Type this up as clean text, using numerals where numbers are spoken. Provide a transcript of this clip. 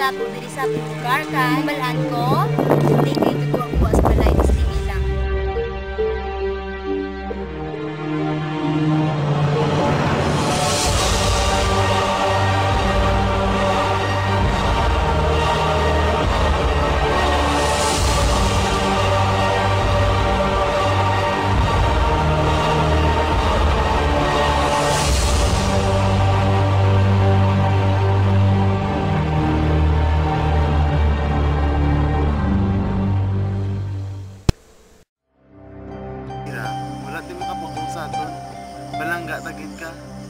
dato diri sa atong lugar kay balaan ko hindi kay tugwa sa balay sa lang. Wala din makaputong sa aton. Balangga tagid ka.